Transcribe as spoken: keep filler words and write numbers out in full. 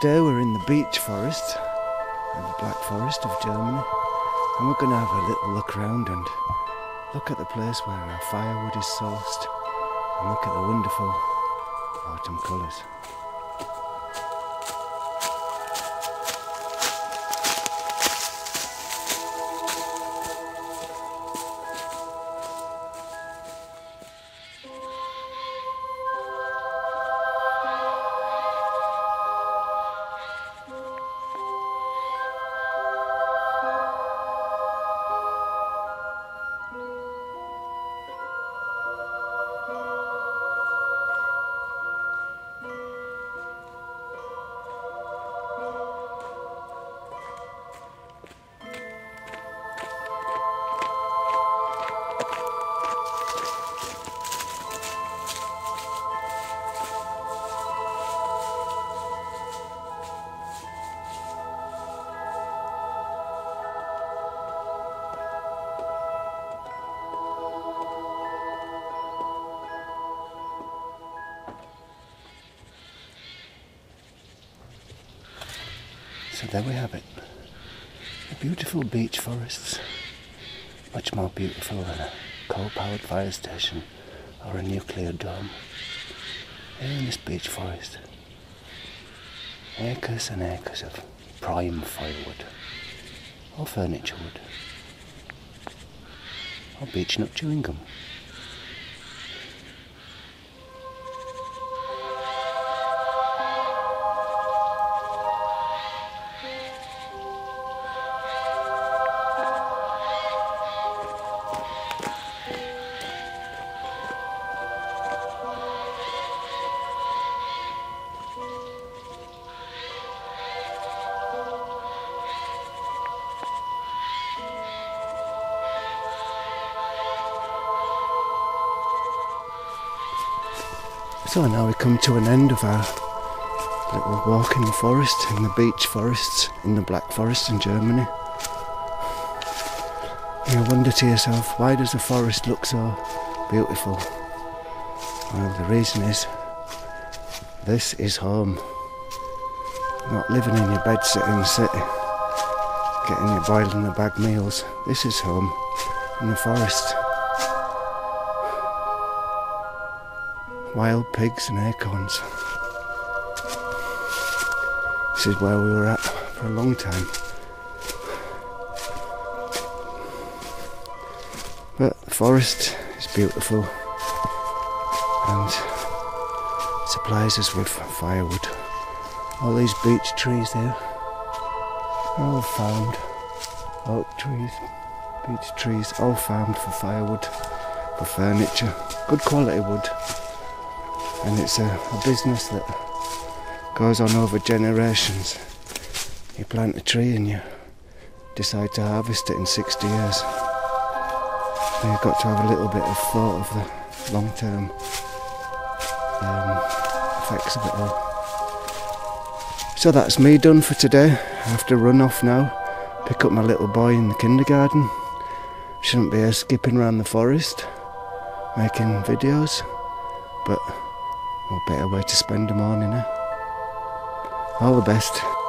today we're in the beech forest, and the Black Forest of Germany, and we're going to have a little look around and look at the place where our firewood is sourced, and look at the wonderful autumn colours. So there we have it, the beautiful beech forests, much more beautiful than a coal-powered fire station or a nuclear dome. Here in this beech forest, acres and acres of prime firewood, or furniture wood, or beech nut chewing gum. So now we come to an end of our little walk in the forest, in the beech forests, in the Black Forest in Germany. You wonder to yourself, why does the forest look so beautiful? Well, the reason is, this is home. Not living in your bed sitting in the city, getting your boiled in the bag meals. This is home, in the forest. Wild pigs and acorns. This is where we were at for a long time. But the forest is beautiful and supplies us with firewood. All these beech trees here are all farmed. Oak trees, beech trees, all farmed for firewood, for furniture. Good quality wood. And it's a, a business that goes on over generations. You plant a tree and you decide to harvest it in sixty years. And you've got to have a little bit of thought of the long-term um, effects of it all. So that's me done for today. I have to run off now, pick up my little boy in the kindergarten. Shouldn't be here skipping around the forest, making videos, but what better way to spend a morning, eh? All the best.